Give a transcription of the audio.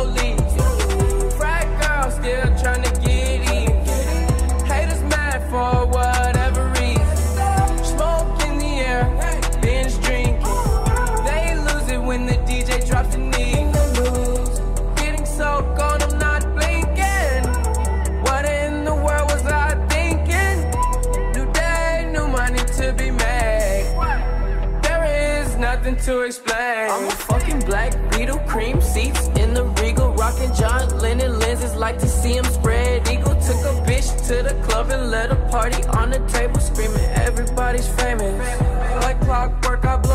police. Frat girl still trying to get in. Haters mad for whatever reason. Smoke in the air, binge drinking. They lose it when the DJ drops the knee. Getting so gone, I'm not blinking. What in the world was I thinking? New day, new money to be made. There is nothing to explain. I'm a fucking black Beetle, cream seats in the Regal, rocking John Lennon lenses, like to see him spread eagle. Took a bitch to the club and let a party on the table, screaming everybody's famous. Like clockwork, I